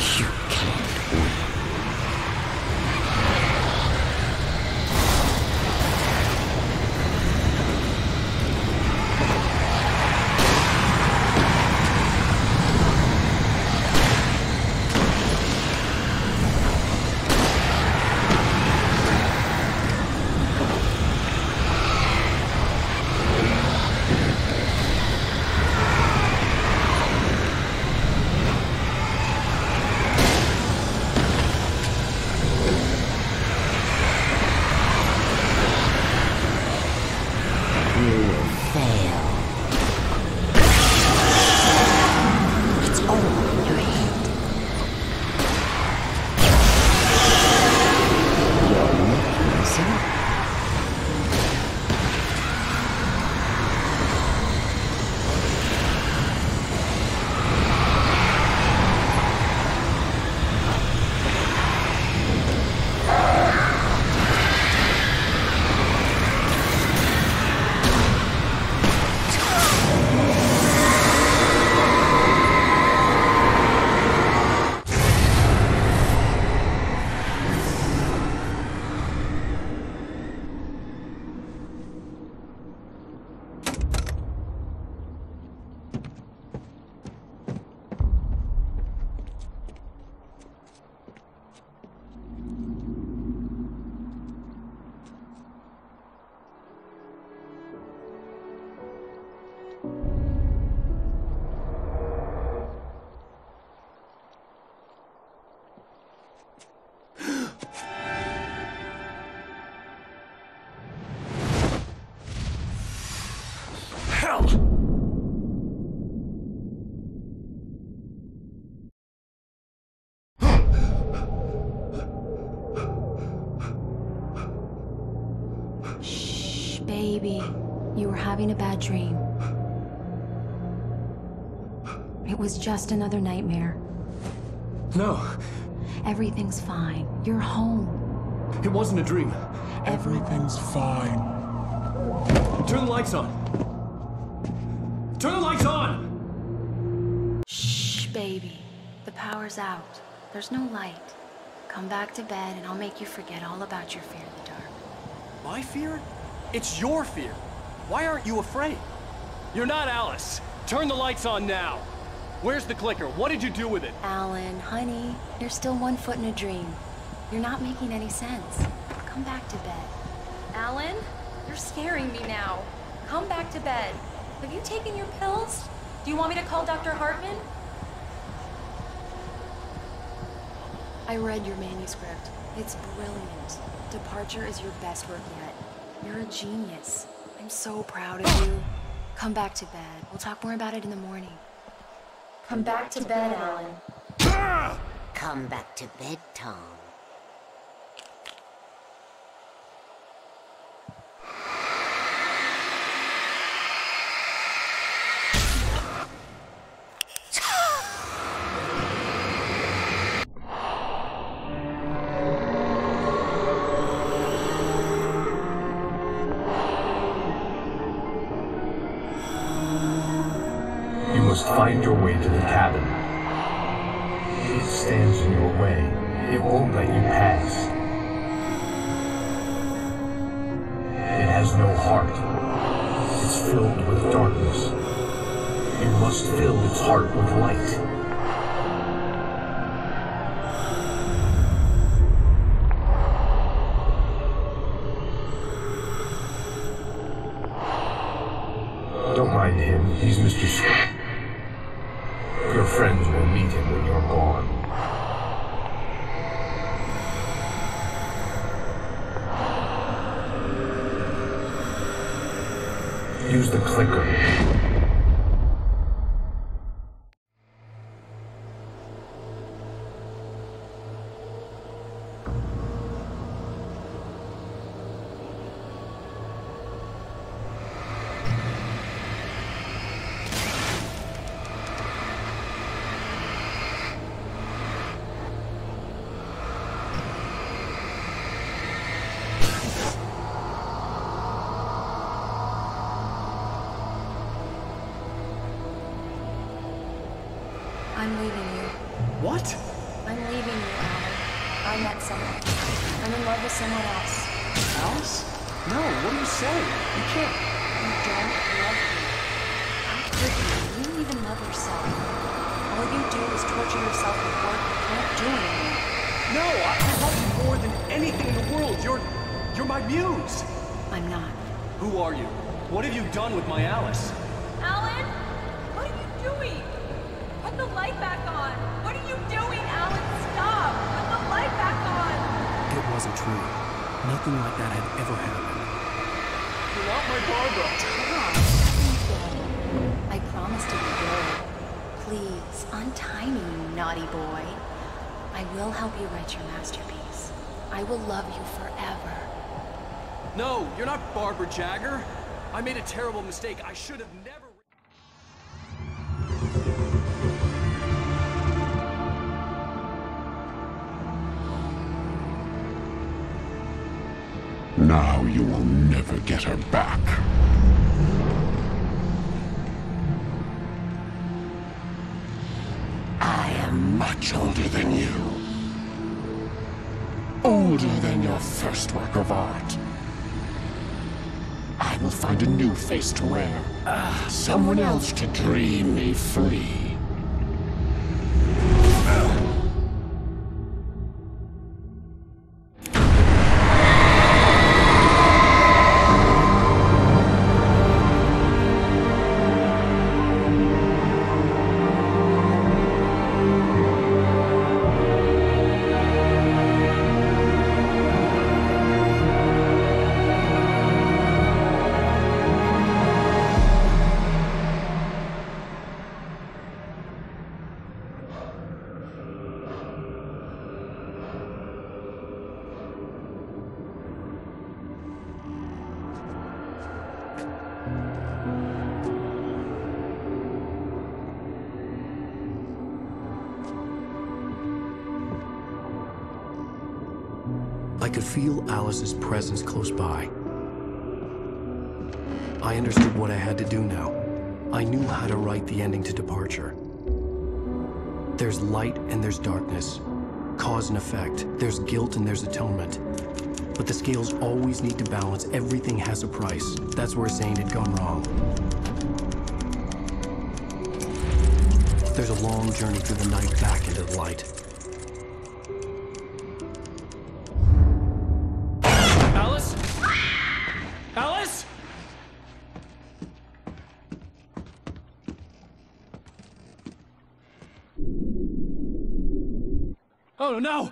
You can't win. Baby, you were having a bad dream. It was just another nightmare. No, Everything's fine. You're home. it wasn't a dream. Everything's fine. Turn the lights on. Turn the lights on! Shh, baby. The power's out. There's no light. Come back to bed and I'll make you forget all about your fear of the dark. My fear? It's your fear. Why aren't you afraid? You're not Alice. Turn the lights on now. Where's the clicker? What did you do with it? Alan, honey, you're still 1 foot in a dream. You're not making any sense. Come back to bed. Alan, you're scaring me now. Come back to bed. Have you taken your pills? Do you want me to call Dr. Hartman? I read your manuscript. It's brilliant. Departure is your best work yet. You're a genius. I'm so proud of you. Come back to bed. We'll talk more about it in the morning. Come back to bed, Alan. Come back to bed, Tom. You must find your way to the cabin. It stands in your way. It won't let you pass. It has no heart. It's filled with darkness. You must fill its heart with light. Don't mind him. He's Mr. Swift. Your friends will meet him when you're gone. Use the clicker. I'm leaving you. What? I met someone. I'm in love with someone else. Alice? No, what are you saying? You can't. You don't love me. How could you? You don't even love yourself. All you do is torture yourself with work you can't do anymore. No, I love you more than anything in the world. You're my muse. I'm not. Who are you? What have you done with my Alice? Alan? What are you doing? Put the light back on! What are you doing, Alan? Stop! Put the light back on! It wasn't true. Nothing like that had ever happened. You're not my Barbara. I promise to be good. Please, untie me, you naughty boy. I will help you write your masterpiece. I will love you forever. No, you're not Barbara Jagger. I made a terrible mistake. I should have never... Now you will never get her back. I am much older than you. Older than your first work of art. I will find a new face to wear. Someone else to dream me free. I could feel Alice's presence close by. I understood what I had to do now. I knew how to write the ending to Departure. There's light and there's darkness. Cause and effect. There's guilt and there's atonement. But the scales always need to balance. Everything has a price. That's where Zane had gone wrong. There's a long journey through the night back into the light. Alice? Alice? Oh no!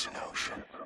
It's an ocean.